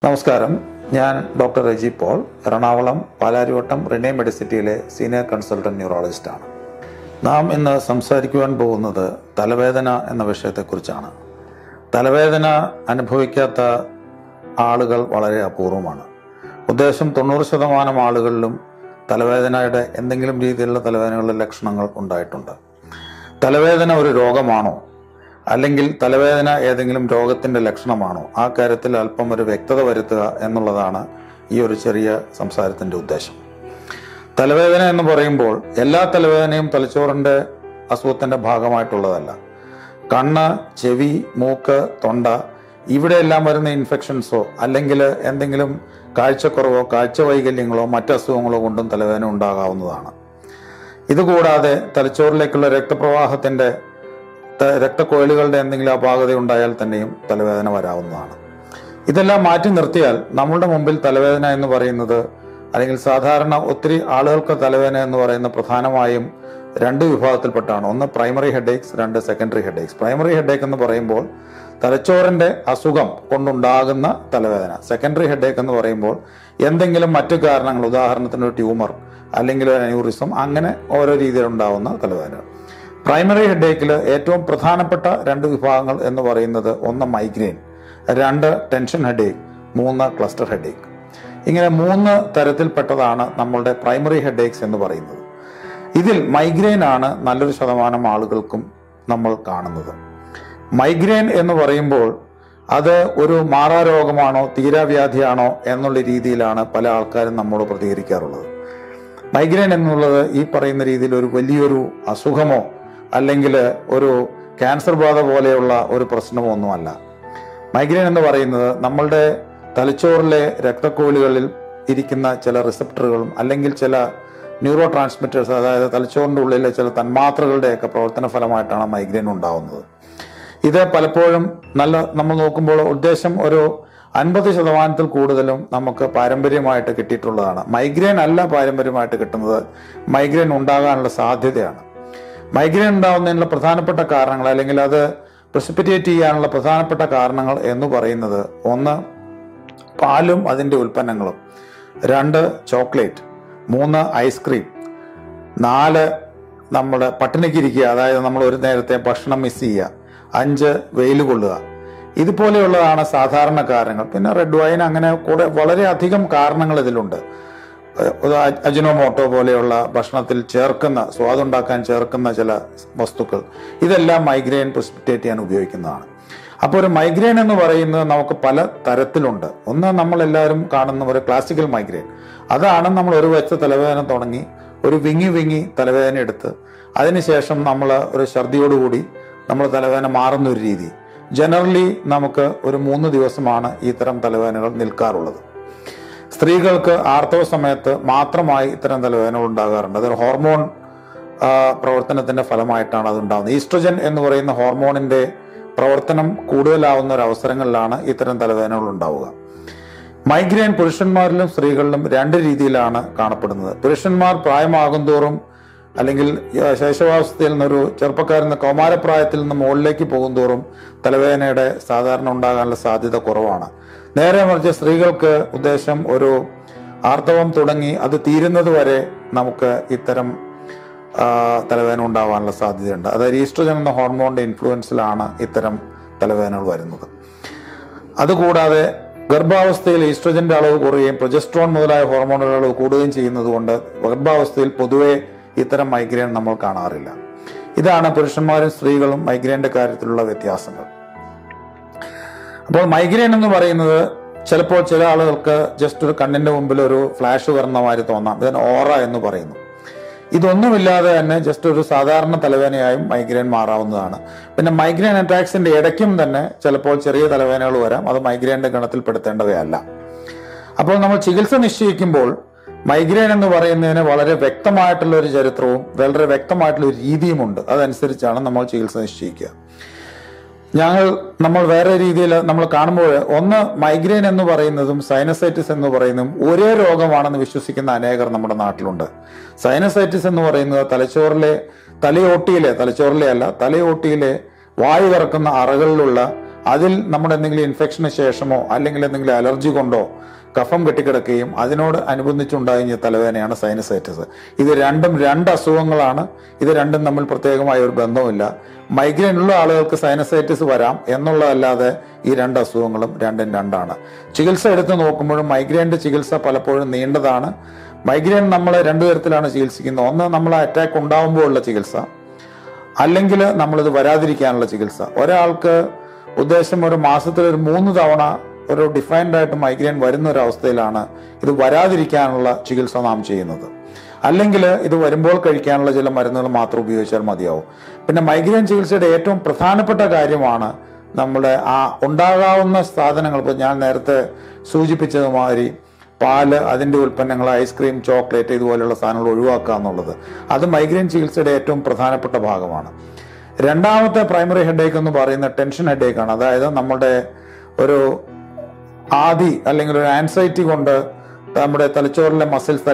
നമസ്കാരം, ഞാൻ ഡോക്ടർ റെജി പോൾ, എറണാകുളം പാലാരിവട്ടം റിനെ മെഡിസിറ്റിയിലെ സീനിയർ കൺസൾട്ടന്റ് ന്യൂറോളജിസ്റ്റാണ്. നാം ഇന്ന് സംസാരിക്കുവാൻ പോകുന്നത് തലവേദന എന്ന വിഷയത്തെക്കുറിച്ചാണ്. തലവേദന അനുഭവിക്കാത്ത ആളുകൾ വളരെ അപൂർവമാണ്. ഉദ്ദേശം 90% ആളുകളിലും തലവേദനയുടെ എന്തെങ്കിലും രീതിയിലുള്ള തലവേദനകളുടെ ലക്ഷണങ്ങൾ ഉണ്ടായിട്ടുണ്ട്. തലവേദന ഒരു രോഗമാണോ, അല്ലെങ്കിൽ തലവേദന ഏതെങ്കിലും രോഗത്തിന്റെ ലക്ഷണമാണോ? ആ കാര്യത്തിൽ അല്പം ഒരു വ്യക്തത വരുത്തുക എന്നുള്ളതാണ് ഈ ഒരു ചെറിയ സംസാരത്തിന്റെ ഉദ്ദേശം. തലവേദന എന്ന് പറയുമ്പോൾ എല്ലാ തലവേദനയും തലച്ചോറിന്റെ അസുഖത്തിന്റെ ഭാഗമായിട്ടുള്ളതല്ല. കണ്ണ്, ചെവി, മൂക്ക്, തൊണ്ട ഇവിടെയെല്ലാം വരുന്ന ഇൻഫെക്ഷൻസോ അല്ലെങ്കിൽ എന്തെങ്കിലും കാഴ്ചക്കുറവോ കാഴ്ച വൈകല്യങ്ങളോ മറ്റസുഖങ്ങളോ കൊണ്ടും തലവേദന ഉണ്ടാകാവുന്നതാണ്. ഇതുകൂടാതെ തലച്ചോറിലേക്കുള്ള രക്തപ്രവാഹത്തിന്റെ രക്തക്കൊഴലുകളുടെ എന്തെങ്കിലും അപാകത ഉണ്ടായാൽ തന്നെയും തലവേദന വരാവുന്നതാണ്. ഇതെല്ലാം മാറ്റി നിർത്തിയാൽ നമ്മളുടെ മുമ്പിൽ തലവേദന എന്ന് പറയുന്നത്, അല്ലെങ്കിൽ സാധാരണ ഒത്തിരി ആളുകൾക്ക് തലവേദന എന്ന് പറയുന്നത് പ്രധാനമായും രണ്ട് വിഭാഗത്തിൽപ്പെട്ടാണ്. ഒന്ന് പ്രൈമറി ഹെഡേക്സ്, രണ്ട് സെക്കൻഡറി ഹെഡേക്സ്. പ്രൈമറി ഹെഡേക്ക് എന്ന് പറയുമ്പോൾ തലച്ചോറിന്റെ അസുഖം കൊണ്ടുണ്ടാകുന്ന തലവേദന. സെക്കൻഡറി ഹെഡേക്ക് എന്ന് പറയുമ്പോൾ എന്തെങ്കിലും മറ്റു കാരണങ്ങൾ, ഉദാഹരണത്തിന് ഒരു ട്യൂമർ അല്ലെങ്കിൽ ഒരു അന്യൂറിസം, അങ്ങനെ ഓരോ രീതിയിലുണ്ടാവുന്ന തലവേദന. പ്രൈമറി ഹെഡേക്കിൽ ഏറ്റവും പ്രധാനപ്പെട്ട രണ്ട് വിഭാഗങ്ങൾ എന്ന് പറയുന്നത് ഒന്ന് മൈഗ്രെയിൻ, രണ്ട് ടെൻഷൻ ഹെഡേക്ക്, മൂന്ന് ക്ലസ്റ്റർ ഹെഡേക്ക്. ഇങ്ങനെ മൂന്ന് തരത്തിൽപ്പെട്ടതാണ് നമ്മളുടെ പ്രൈമറി ഹെഡേക്സ് എന്ന് പറയുന്നത്. ഇതിൽ മൈഗ്രെയിൻ ആണ് നല്ലൊരു ശതമാനം ആളുകൾക്കും നമ്മൾ കാണുന്നത്. മൈഗ്രെയിൻ എന്ന് പറയുമ്പോൾ അത് ഒരു മാറാരോഗമാണോ തീരാവ്യാധിയാണോ എന്നുള്ള രീതിയിലാണ് പല ആൾക്കാരും നമ്മോട് പ്രതികരിക്കാറുള്ളത്. മൈഗ്രെയിൻ എന്നുള്ളത് ഈ പറയുന്ന രീതിയിൽ ഒരു വലിയൊരു അസുഖമോ അല്ലെങ്കിൽ ഒരു ക്യാൻസർ ബാധ പോലെയുള്ള ഒരു പ്രശ്നമോ ഒന്നുമല്ല. മൈഗ്രെയിൻ എന്ന് പറയുന്നത് നമ്മളുടെ തലച്ചോറിലെ രക്തക്കൊഴലുകളിൽ ഇരിക്കുന്ന ചില റിസപ്റ്ററുകളും അല്ലെങ്കിൽ ചില ന്യൂറോ ട്രാൻസ്മിറ്റേഴ്സ്, അതായത് തലച്ചോറിന്റെ ഉള്ളിലെ ചില തന്മാത്രകളുടെയൊക്കെ പ്രവർത്തന ഫലമായിട്ടാണ് മൈഗ്രെയിൻ ഉണ്ടാവുന്നത്. ഇത് പലപ്പോഴും നമ്മൾ നോക്കുമ്പോൾ ഉദ്ദേശം ഒരു 50% കൂടുതലും നമുക്ക് പാരമ്പര്യമായിട്ട് കിട്ടിയിട്ടുള്ളതാണ്. മൈഗ്രെയിൻ അല്ല പാരമ്പര്യമായിട്ട് കിട്ടുന്നത്, മൈഗ്രെയിൻ ഉണ്ടാകാനുള്ള സാധ്യതയാണ്. മൈഗ്രെയിൻ ഉണ്ടാകുന്നതിനുള്ള പ്രധാനപ്പെട്ട കാരണങ്ങൾ, അല്ലെങ്കിൽ അത് പ്രസിപ്പിറ്റേറ്റ് ചെയ്യാനുള്ള പ്രധാനപ്പെട്ട കാരണങ്ങൾ എന്ന് പറയുന്നത്, ഒന്ന് പാലും അതിന്റെ ഉൽപ്പന്നങ്ങളും, രണ്ട് ചോക്ലേറ്റ്, മൂന്ന് ഐസ്ക്രീം, നാല് നമ്മുടെ പട്ടിണിക്കിരിക്കുക, അതായത് നമ്മൾ ഒരു നേരത്തെ ഭക്ഷണം മിസ് ചെയ്യുക, അഞ്ച് വെയിൽ കൊള്ളുക. ഇതുപോലെയുള്ളതാണ് സാധാരണ കാരണങ്ങൾ. പിന്നെ റെഡ് വൈൻ, അങ്ങനെ വളരെയധികം കാരണങ്ങൾ ഇതിലുണ്ട്. അജിനോമോട്ടോ പോലെയുള്ള ഭക്ഷണത്തിൽ ചേർക്കുന്ന, സ്വാദുണ്ടാക്കാൻ ചേർക്കുന്ന ചില വസ്തുക്കൾ, ഇതെല്ലാം മൈഗ്രെയിൻ പ്രസിപ്പിറ്റേറ്റ് ചെയ്യാൻ ഉപയോഗിക്കുന്നതാണ്. അപ്പോൾ ഒരു മൈഗ്രെയിൻ എന്ന് പറയുന്നത് നമുക്ക് പല തരത്തിലുണ്ട്. ഒന്ന് നമ്മളെല്ലാവരും കാണുന്ന ഒരു ക്ലാസിക്കൽ മൈഗ്രെയിൻ. അതാണ് നമ്മൾ ഒരു വശത്ത് തലവേദന തുടങ്ങി ഒരു വിങ്ങി തലവേദന എടുത്ത് അതിനുശേഷം നമ്മൾ ഒരു ഛർദിയോടുകൂടി നമ്മൾ തലവേദന മാറുന്ന ഒരു രീതി. ജനറലി നമുക്ക് ഒരു 3 ദിവസമാണ് ഇത്തരം തലവേദനകൾ നിൽക്കാറുള്ളത്. സ്ത്രീകൾക്ക് ആർത്തവ സമയത്ത് മാത്രമായി ഇത്തരം തലവേദനകൾ ഉണ്ടാകാറുണ്ട്. അതൊരു ഹോർമോൺ പ്രവർത്തനത്തിന്റെ ഫലമായിട്ടാണ് അത് ഉണ്ടാകുന്നത്. ഈസ്ട്രജൻ എന്ന് പറയുന്ന ഹോർമോണിന്റെ പ്രവർത്തനം കൂടുതലാവുന്ന ഒരു അവസരങ്ങളിലാണ് ഇത്തരം തലവേദനകൾ ഉണ്ടാവുക. മൈഗ്രെയിൻ പുരുഷന്മാരിലും സ്ത്രീകളിലും രണ്ട് രീതിയിലാണ് കാണപ്പെടുന്നത്. പുരുഷന്മാർ പ്രായമാകും തോറും, അല്ലെങ്കിൽ ശൈശവാവസ്ഥയിൽ നിന്നൊരു ചെറുപ്പക്കാരിൽ നിന്ന് കൗമാരപ്രായത്തിൽ നിന്ന് മുകളിലേക്ക് പോകും തോറും തലവേദനയുടെ സാധാരണ ഉണ്ടാകാനുള്ള സാധ്യത കുറവാണ്. നേരെ മറിച്ച് സ്ത്രീകൾക്ക് ഉദ്ദേശം ഒരു ആർത്തവം തുടങ്ങി അത് തീരുന്നത് വരെ നമുക്ക് ഇത്തരം തലവേദന ഉണ്ടാവാനുള്ള സാധ്യതയുണ്ട്. അതായത് ഈസ്ട്രജൻ എന്ന ഹോർമോണിന്റെ ഇൻഫ്ലുവൻസിലാണ് ഇത്തരം തലവേദനകൾ വരുന്നത്. അതുകൂടാതെ ഗർഭാവസ്ഥയിൽ ഈസ്ട്രജന്റെ അളവ് കുറയുകയും പ്രൊജസ്ട്രോൺ മുതലായ ഹോർമോണുകളുടെ അളവ് കൂടുകയും ചെയ്യുന്നത് കൊണ്ട് ഗർഭാവസ്ഥയിൽ പൊതുവെ ഇത്തരം മൈഗ്രെയിൻ നമ്മൾ കാണാറില്ല. ഇതാണ് പുരുഷന്മാരും സ്ത്രീകളും മൈഗ്രെയിന്റെ കാര്യത്തിലുള്ള വ്യത്യാസങ്ങൾ. അപ്പോൾ മൈഗ്രെയിൻ എന്ന് പറയുന്നത് ചിലപ്പോൾ ചില ആളുകൾക്ക് ജസ്റ്റ് ഒരു കണ്ണിന്റെ മുമ്പിൽ ഒരു ഫ്ലാഷ് വരുന്ന മാതിരി തോന്നാം. ഇതിന് ഓറ എന്ന് പറയുന്നു. ഇതൊന്നുമില്ലാതെ തന്നെ ജസ്റ്റ് ഒരു സാധാരണ തലവേദനയായും മൈഗ്രെയിൻ മാറാവുന്നതാണ്. പിന്നെ മൈഗ്രെയിൻ അറ്റാക്സിന്റെ ഇടയ്ക്കും തന്നെ ചിലപ്പോൾ ചെറിയ തലവേദനകൾ വരാം. അത് മൈഗ്രെയിന്റെ ഗണത്തിൽപ്പെടുത്തേണ്ടവയല്ല. അപ്പോൾ നമ്മൾ ചികിത്സ നിശ്ചയിക്കുമ്പോൾ മൈഗ്രെയിൻ എന്ന് പറയുന്നതിന് വളരെ വ്യക്തമായിട്ടുള്ള ഒരു ചരിത്രവും വളരെ വ്യക്തമായിട്ടുള്ള ഒരു രീതിയുമുണ്ട്. അതനുസരിച്ചാണ് നമ്മൾ ചികിത്സ നിശ്ചയിക്കുക. നമ്മൾ വേറെ രീതിയിൽ നമ്മൾ കാണുമ്പോൾ, ഒന്ന് മൈഗ്രെയിൻ എന്ന് പറയുന്നതും സൈനസൈറ്റിസ് എന്ന് പറയുന്നതും ഒരേ രോഗമാണെന്ന് വിശ്വസിക്കുന്ന അനേകർ നമ്മുടെ നാട്ടിലുണ്ട്. സൈനസൈറ്റിസ് എന്ന് പറയുന്നത് തലച്ചോറിലെ വായു കറക്കുന്ന അറകളിലുള്ള അതിൽ നമ്മുടെ എന്തെങ്കിലും ഇൻഫെക്ഷന് ശേഷമോ അല്ലെങ്കിൽ എന്തെങ്കിലും അലർജി കൊണ്ടോ കഫം കെട്ടിക്കിടക്കുകയും അതിനോട് അനുബന്ധിച്ചുണ്ടായ തലവേദനയാണ് സൈനസൈറ്റിസ്. ഇത് രണ്ടും രണ്ട് അസുഖങ്ങളാണ്. ഇത് രണ്ടും തമ്മിൽ പ്രത്യേകമായ ഒരു ബന്ധവുമില്ല. മൈഗ്രെയിൻ ഉള്ള ആളുകൾക്ക് സൈനസൈറ്റിസ് വരാം എന്നുള്ളതല്ലാതെ ഈ രണ്ട് അസുഖങ്ങളും രണ്ടും രണ്ടാണ്. ചികിത്സ എടുത്ത് നോക്കുമ്പോഴും മൈഗ്രെയിൻ്റെ ചികിത്സ പലപ്പോഴും നീണ്ടതാണ്. മൈഗ്രെയിൻ നമ്മൾ രണ്ടു തരത്തിലാണ് ചികിത്സിക്കുന്നത്. ഒന്ന്, നമ്മൾ അറ്റാക്ക് ഉണ്ടാകുമ്പോഴുള്ള ചികിത്സ, അല്ലെങ്കിൽ നമ്മളിത് വരാതിരിക്കാനുള്ള ചികിത്സ. ഒരാൾക്ക് ഉദ്ദേശം ഒരു മാസത്തിൽ ഒരു 3 തവണ ഒരു ഡിഫൈൻഡ് ആയിട്ട് മൈഗ്രെയിൻ വരുന്ന ഒരു അവസ്ഥയിലാണ് ഇത് വരാതിരിക്കാനുള്ള ചികിത്സ നാം ചെയ്യുന്നത്. അല്ലെങ്കിൽ ഇത് വരുമ്പോൾ കഴിക്കാനുള്ള ചില മരുന്നുകൾ മാത്രം ഉപയോഗിച്ചാൽ മതിയാവും. പിന്നെ മൈഗ്രെയിൻ ചികിത്സയുടെ ഏറ്റവും പ്രധാനപ്പെട്ട കാര്യമാണ് നമ്മുടെ ആ ഉണ്ടാകാവുന്ന സാധനങ്ങൾ. ഇപ്പോൾ ഞാൻ നേരത്തെ സൂചിപ്പിച്ചതുമാതിരി പാല്, അതിൻ്റെ ഉൽപ്പന്നങ്ങൾ, ഐസ്ക്രീം, ചോക്ലേറ്റ് ഇതുപോലെയുള്ള സാധനങ്ങൾ ഒഴിവാക്കുക എന്നുള്ളത്. അത് മൈഗ്രെയിൻ ചികിത്സയുടെ ഏറ്റവും പ്രധാനപ്പെട്ട ഭാഗമാണ്. രണ്ടാമത്തെ പ്രൈമറി ഹെഡേക്ക് എന്ന് പറയുന്ന ടെൻഷൻ ഹെഡേക്കാണ്. അതായത് നമ്മുടെ ഒരു ആദി അല്ലെങ്കിൽ ഒരു ആൻസൈറ്റി കൊണ്ട് നമ്മുടെ തലച്ചോറിലെ മസിൽസ്,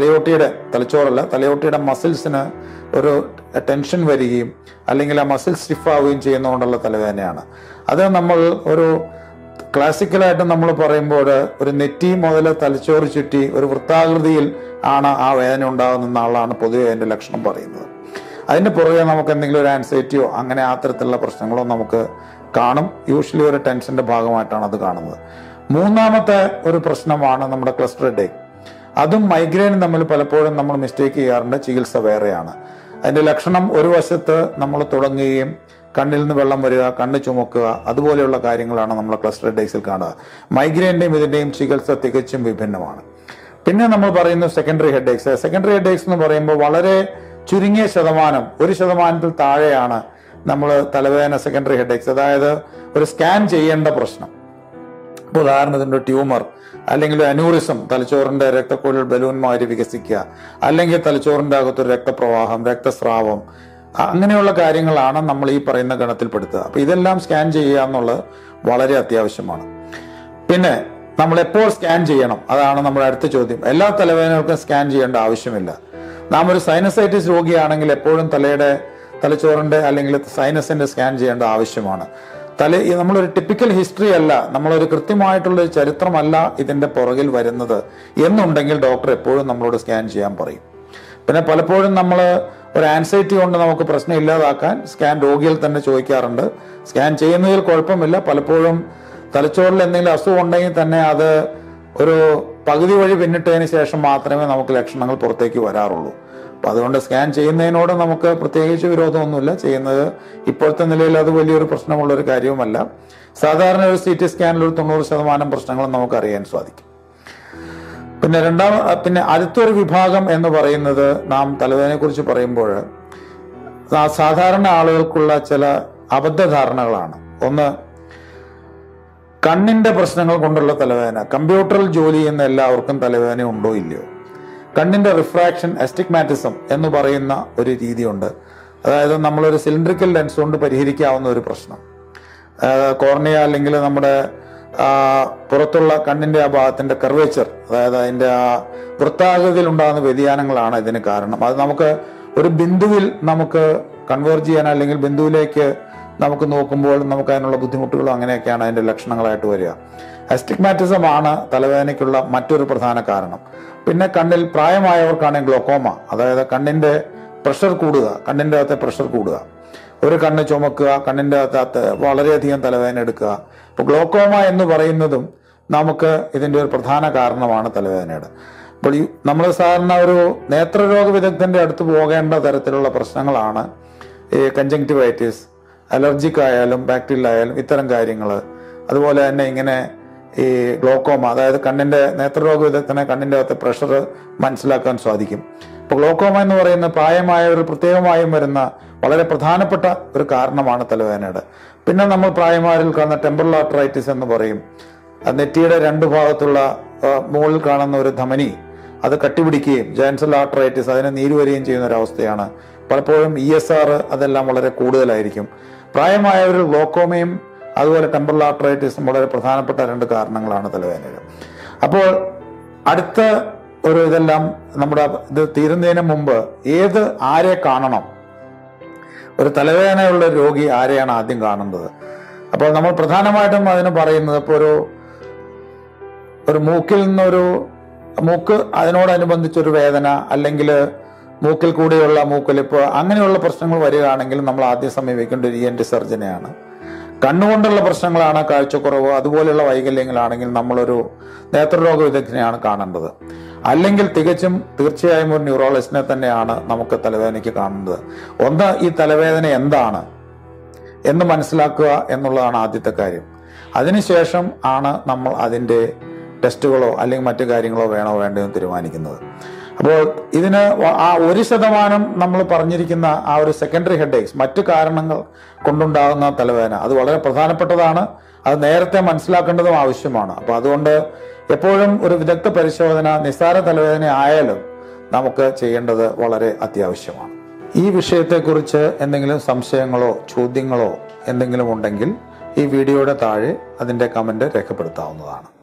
തലയോട്ടിയുടെ മസിൽസിന് ഒരു ടെൻഷൻ വരികയും അല്ലെങ്കിൽ ആ മസിൽ സ്റ്റിഫ് ആവുകയും ചെയ്യുന്നതുകൊണ്ടുള്ള തലവേദനയാണ്. അത് നമ്മൾ ഒരു ക്ലാസിക്കലായിട്ട് നമ്മൾ പറയുമ്പോൾ ഒരു നെറ്റി മുതൽ തലച്ചോറ് ചുറ്റി ഒരു വൃത്താകൃതിയിൽ ആണ് ആ വേദന ഉണ്ടാകുന്ന ആളാണ് പൊതുവെ അതിന്റെ ലക്ഷണം പറയുന്നത്. അതിന്റെ പുറകെ നമുക്ക് എന്തെങ്കിലും ഒരു ആൻസൈറ്റിയോ അങ്ങനെ ആ തരത്തിലുള്ള പ്രശ്നങ്ങളോ നമുക്ക് കാണും. യൂഷ്വലി ഒരു ടെൻഷന്റെ ഭാഗമായിട്ടാണ് അത് കാണുന്നത്. മൂന്നാമത്തെ ഒരു പ്രശ്നമാണ് നമ്മുടെ ക്ലസ്റ്റർ ഹെഡേക്ക്. അതും മൈഗ്രെയിനും തമ്മിൽ പലപ്പോഴും നമ്മൾ മിസ്റ്റേക്ക് ചെയ്യാറുണ്ട്. ചികിത്സ വേറെയാണ്. അതിന്റെ ലക്ഷണം ഒരു വശത്ത് നമ്മൾ തുടങ്ങുകയും കണ്ണിൽ നിന്ന് വെള്ളം വരിക, കണ്ണ് ചുമക്കുക, അതുപോലെയുള്ള കാര്യങ്ങളാണ് നമ്മൾ ക്ലസ്റ്റർ ഹെഡേക്സിൽ കാണുക. മൈഗ്രെയിന്റെയും ഇതിന്റെയും ചികിത്സ തികച്ചും വിഭിന്നമാണ്. പിന്നെ നമ്മൾ പറയുന്ന സെക്കൻഡറി ഹെഡേക്സ്. സെക്കൻഡറി ഹെഡേക്സ് എന്ന് പറയുമ്പോൾ വളരെ ചുരുങ്ങിയ ശതമാനം, 1% താഴെയാണ് നമ്മൾ തലവേദന സെക്കൻഡറി ഹെഡേക്സ്. അതായത് ഒരു സ്കാൻ ചെയ്യേണ്ട പ്രശ്നം. ഇപ്പോൾ ഉദാഹരണത്തിന് ട്യൂമർ അല്ലെങ്കിൽ അനൂറിസം, തലച്ചോറിന്റെ രക്തക്കുഴൽ ബലൂൺ മാതിരി വികസിക്കുക, അല്ലെങ്കിൽ തലച്ചോറിന്റെ അകത്തൊരു രക്തപ്രവാഹം, രക്തസ്രാവം, അങ്ങനെയുള്ള കാര്യങ്ങളാണ് നമ്മൾ ഈ പറയുന്ന ഗണത്തിൽപ്പെടുത്തുക. അപ്പൊ ഇതെല്ലാം സ്കാൻ ചെയ്യുക എന്നുള്ളത് വളരെ അത്യാവശ്യമാണ്. പിന്നെ നമ്മൾ എപ്പോൾ സ്കാൻ ചെയ്യണം? അതാണ് നമ്മുടെ അടുത്ത ചോദ്യം. എല്ലാ തലവേദനകൾക്കും സ്കാൻ ചെയ്യേണ്ട ആവശ്യമില്ല. നാം ഒരു സൈനസൈറ്റിസ് രോഗിയാണെങ്കിൽ എപ്പോഴും തലച്ചോറിന്റെ അല്ലെങ്കിൽ സൈനസിന്റെ സ്കാൻ ചെയ്യേണ്ട ആവശ്യമാണ്. നമ്മളൊരു ടിപ്പിക്കൽ ഹിസ്റ്ററി അല്ല, നമ്മളൊരു കൃത്യമായിട്ടുള്ള ഒരു ചരിത്രമല്ല ഇതിന്റെ പുറകിൽ വരുന്നത് എന്നുണ്ടെങ്കിൽ ഡോക്ടർ എപ്പോഴും നമ്മളോട് സ്കാൻ ചെയ്യാൻ പറയും. പിന്നെ പലപ്പോഴും നമ്മൾ ഒരു ആൻസൈറ്റി കൊണ്ട് നമുക്ക് പ്രശ്നം ഇല്ലാതാക്കാൻ സ്കാൻ രോഗികൾ തന്നെ ചോദിക്കാറുണ്ട്. സ്കാൻ ചെയ്യുന്നതിൽ കുഴപ്പമില്ല. പലപ്പോഴും തലച്ചോറിൽ എന്തെങ്കിലും അസുഖം ഉണ്ടെങ്കിൽ തന്നെ അത് ഒരു പകുതി വഴി പിന്നിട്ടതിന് ശേഷം മാത്രമേ നമുക്ക് ലക്ഷണങ്ങൾ പുറത്തേക്ക് വരാറുള്ളൂ. അപ്പൊ അതുകൊണ്ട് സ്കാൻ ചെയ്യുന്നതിനോട് നമുക്ക് പ്രത്യേകിച്ച് വിരോധമൊന്നുമില്ല. ചെയ്യുന്നത് ഇപ്പോഴത്തെ നിലയിൽ അത് വലിയൊരു പ്രശ്നമുള്ള ഒരു കാര്യവുമല്ല. സാധാരണ ഒരു CT സ്കാനിൽ ഒരു 90% പ്രശ്നങ്ങളും നമുക്ക് അറിയാൻ സാധിക്കും. പിന്നെ അടുത്തൊരു വിഭാഗം എന്ന് പറയുന്നത്, നാം തലവേദനയെ കുറിച്ച് പറയുമ്പോൾ സാധാരണ ആളുകൾക്കുള്ള ചില അബദ്ധധാരണകളാണ്. ഒന്ന്, കണ്ണിന്റെ പ്രശ്നങ്ങൾ കൊണ്ടുള്ള തലവേദന. കമ്പ്യൂട്ടറിൽ ജോലി ചെയ്യുന്ന എല്ലാവർക്കും തലവേദന ഉണ്ടോ ഇല്ലയോ? കണ്ണിന്റെ റിഫ്രാക്ഷൻ, എസ്റ്റിഗ്മാറ്റിസം എന്ന് പറയുന്ന ഒരു രീതിയുണ്ട്. അതായത് നമ്മളൊരു സിലിണ്ടറിക്കൽ ലെൻസ് കൊണ്ട് പരിഹരിക്കാവുന്ന ഒരു പ്രശ്നം. കോർണിയ അല്ലെങ്കിൽ നമ്മുടെ പുറത്തുള്ള കണ്ണിന്റെ ആ ഭാഗത്തിന്റെ കർവേച്ചർ, അതായത് അതിന്റെ ആ വൃത്താകൃതിയിൽ ഉണ്ടാകുന്ന വ്യതിയാനങ്ങളാണ് ഇതിന് കാരണം. അത് നമുക്ക് ഒരു ബിന്ദുവിൽ നമുക്ക് കൺവേർജ് ചെയ്യാൻ അല്ലെങ്കിൽ ബിന്ദുവിലേക്ക് നമുക്ക് നോക്കുമ്പോൾ നമുക്ക് അതിനുള്ള ബുദ്ധിമുട്ടുകളും അങ്ങനെയൊക്കെയാണ് അതിന്റെ ലക്ഷണങ്ങളായിട്ട് വരിക. അസ്റ്റിഗ്മാറ്റിസം ആണ് തലവേദനയ്ക്കുള്ള മറ്റൊരു പ്രധാന കാരണം. പിന്നെ കണ്ണിൽ പ്രായമായവർക്കാണെങ്കിൽ ഗ്ലോക്കോമ, അതായത് കണ്ണിന്റെ പ്രഷർ കൂടുക, കണ്ണിന്റെ അകത്തെ പ്രഷർ കൂടുക, ഒരു കണ്ണ് ചുമക്കുക, കണ്ണിന്റെ അകത്ത് വളരെയധികം തലവേദന എടുക്കുക. ഇപ്പൊ ഗ്ലോക്കോമ എന്ന് പറയുന്നതും നമുക്ക് ഇതിന്റെ ഒരു പ്രധാന കാരണമാണ് തലവേദനയുടെ. അപ്പോൾ നമ്മൾ സാധാരണ ഒരു നേത്രരോഗ വിദഗ്ധന്റെ അടുത്ത് പോകേണ്ട തരത്തിലുള്ള പ്രശ്നങ്ങളാണ് ഈ കൺജങ്ക്റ്റിവൈറ്റിസ്, അലർജിക് ആയാലും ബാക്ടീരിയൽ ആയാലും ഇത്തരം കാര്യങ്ങൾ. അതുപോലെ തന്നെ ഇങ്ങനെ ഈ ഗ്ലോക്കോമ, അതായത് നേത്രരോഗ വിദഗ്ധനെ കണ്ണിന്റെ അകത്തെ പ്രഷർ മനസ്സിലാക്കാൻ സാധിക്കും. ഇപ്പൊ ഗ്ലോക്കോമ എന്ന് പറയുന്ന പ്രായമായവർ പ്രത്യേകമായും വരുന്ന വളരെ പ്രധാനപ്പെട്ട ഒരു കാരണമാണ് തലവേദനയുടെ. പിന്നെ നമ്മൾ പ്രായമായവരിൽ കാണുന്ന ടെമ്പറൽ ആർട്ടറൈറ്റിസ് എന്ന് പറയും. നെറ്റിയുടെ 2 ഭാഗത്തുള്ള മുകളിൽ കാണുന്ന ഒരു ധമനി അത് കട്ടിപിടിക്കുകയും ജയൻസൽ ആർട്ടറൈറ്റിസ്, അതിന് നീര് വരികയും ചെയ്യുന്ന ഒരു അവസ്ഥയാണ്. പലപ്പോഴും ESR അതെല്ലാം വളരെ കൂടുതലായിരിക്കും. പ്രായമായവരിൽ ഗ്ലോക്കോമയും അതുപോലെ ടെമ്പറൽ ആർട്ടറൈറ്റിസും വളരെ പ്രധാനപ്പെട്ട 2 കാരണങ്ങളാണ് തലവേദനയുടെ. അപ്പോൾ അടുത്ത ഇതെല്ലാം നമ്മുടെ ഇത് തീരുന്നതിന് മുമ്പ് ആരെ കാണണം? ഒരു തലവേദനയുള്ള രോഗി ആരെയാണ് ആദ്യം കാണുന്നത്? അപ്പൊ അപ്പോൾ നമ്മൾ പ്രധാനമായിട്ടും അതിന് പറയുന്നത് ഇപ്പോൾ ഒരു മൂക്കിൽ നിന്നൊരു മൂക്ക് അതിനോടനുബന്ധിച്ചൊരു വേദന, അല്ലെങ്കിൽ മൂക്കിൽ കൂടിയുള്ള മൂക്കൊലിപ്പ്, അങ്ങനെയുള്ള പ്രശ്നങ്ങൾ വരികയാണെങ്കിൽ നമ്മൾ ആദ്യം സമീപിക്കേണ്ട ഒരു ENT സർജനെയാണ്. കണ്ണുകൊണ്ടുള്ള പ്രശ്നങ്ങളാണ്, കാഴ്ചക്കുറവ് അതുപോലെയുള്ള വൈകല്യങ്ങളാണെങ്കിൽ നമ്മളൊരു നേത്രരോഗ വിദഗ്ധനെയാണ് കാണേണ്ടത്. അല്ലെങ്കിൽ തീർച്ചയായും ഒരു ന്യൂറോളജിസ്റ്റിനെ തന്നെയാണ് നമുക്ക് തലവേദനയ്ക്ക് കാണേണ്ടത്. ഒന്ന്, ഈ തലവേദന എന്താണ് എന്ന് മനസ്സിലാക്കുക എന്നുള്ളതാണ് ആദ്യത്തെ കാര്യം. അതിനുശേഷം ആണ് നമ്മൾ അതിൻ്റെ ടെസ്റ്റുകളോ അല്ലെങ്കിൽ മറ്റു കാര്യങ്ങളോ വേണോ വേണ്ടതെന്ന് തീരുമാനിക്കുന്നത്. അപ്പോൾ ഇതിന് ആ 1% നമ്മൾ പറഞ്ഞിരിക്കുന്ന ആ ഒരു സെക്കൻഡറി ഹെഡേക്സ്, മറ്റു കാരണങ്ങൾ കൊണ്ടുണ്ടാകുന്ന തലവേദന, അത് വളരെ പ്രധാനപ്പെട്ടതാണ്. അത് നേരത്തെ മനസ്സിലാക്കേണ്ടതും ആവശ്യമാണ്. അപ്പോൾ അതുകൊണ്ട് എപ്പോഴും ഒരു വിദഗ്ധ പരിശോധന നിസ്സാര തലവേദന ആയാലും നമുക്ക് ചെയ്യേണ്ടത് വളരെ അത്യാവശ്യമാണ്. ഈ വിഷയത്തെക്കുറിച്ച് എന്തെങ്കിലും സംശയങ്ങളോ ചോദ്യങ്ങളോ എന്തെങ്കിലും ഉണ്ടെങ്കിൽ ഈ വീഡിയോയുടെ താഴെ അതിൻ്റെ കമൻറ്റ് രേഖപ്പെടുത്താവുന്നതാണ്.